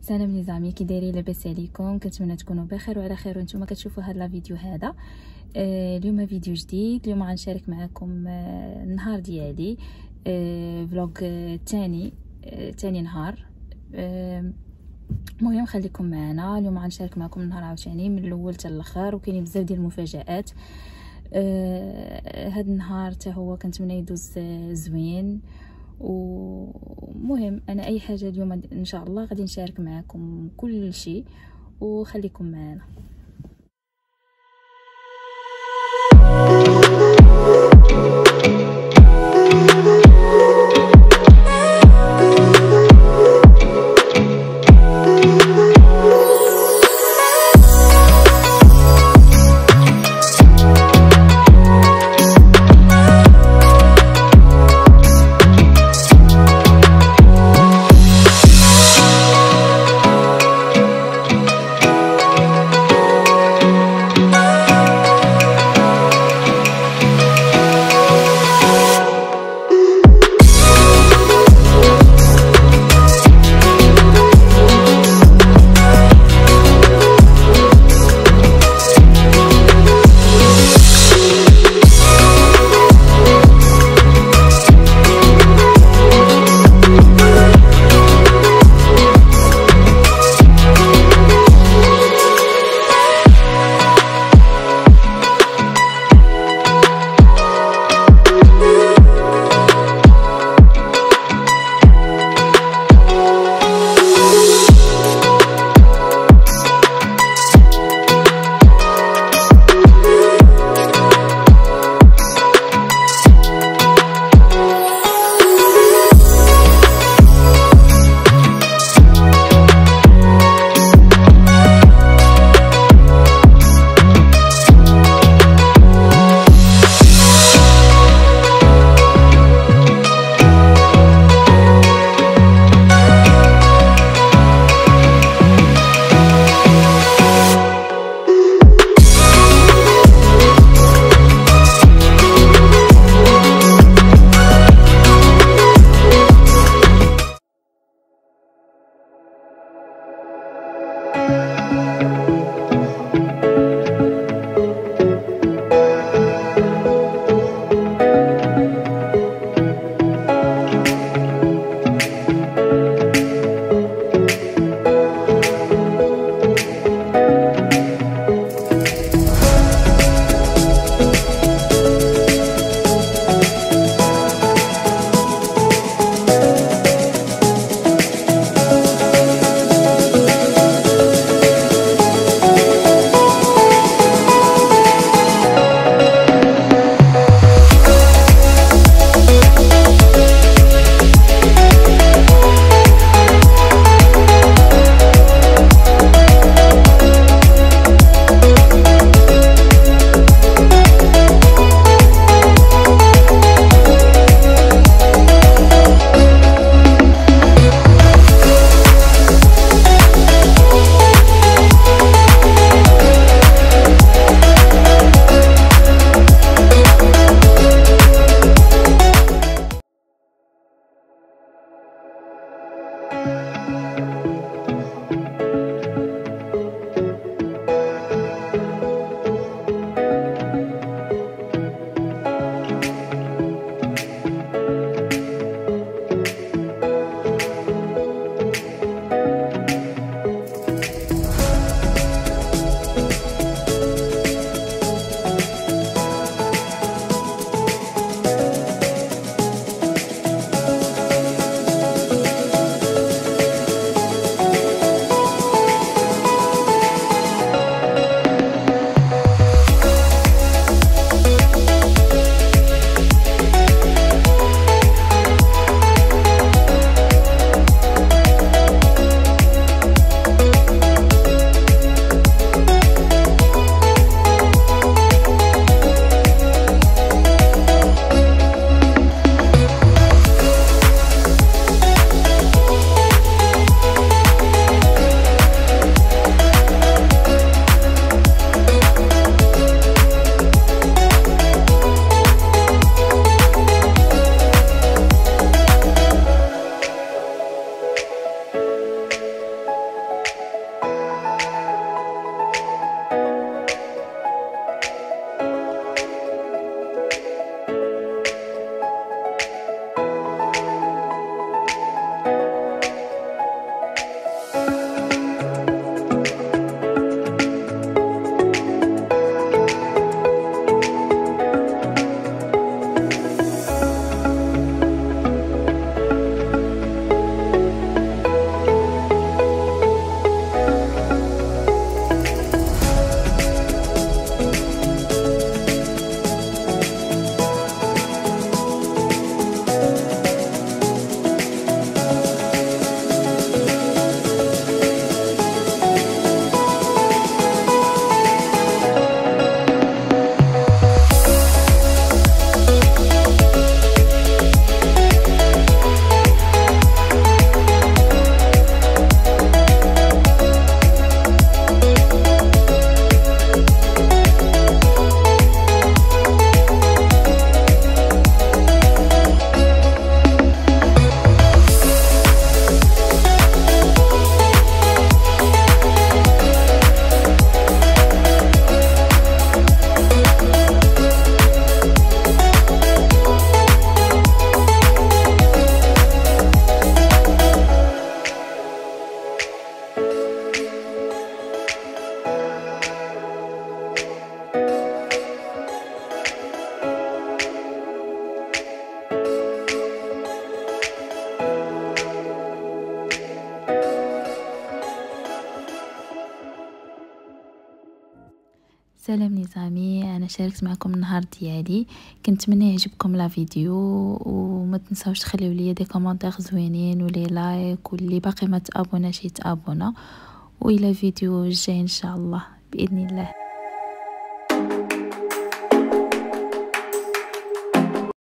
سلام نظامي، كي دايرين؟ لاباس عليكم؟ كنتمنى تكونوا بخير وعلى خير وانتم كتشوفوا هذا الفيديو هذا. اليوم فيديو جديد. اليوم غنشارك معكم النهار ديالي، فلوغ تاني نهار. المهم خليكم معنا. اليوم غنشارك معكم النهار عاوتاني من الاول حتى الاخر، وكاينين بزاف ديال المفاجآت. هذا النهار حتى هو كنتمنى يدوز زوين. ومهم انا اي حاجه اليوم ان شاء الله غادي نشارك معكم كل شيء، وخليكم معنا. السلام نظامي، انا شاركت معكم النهار ديالي. كنتمنى يعجبكم لا فيديو، وما تنساوش تخليو لي دي كومونتير زوينين ولي لايك، واللي باقي ما تابوناش يتابونا. والى فيديو جاي ان شاء الله باذن الله.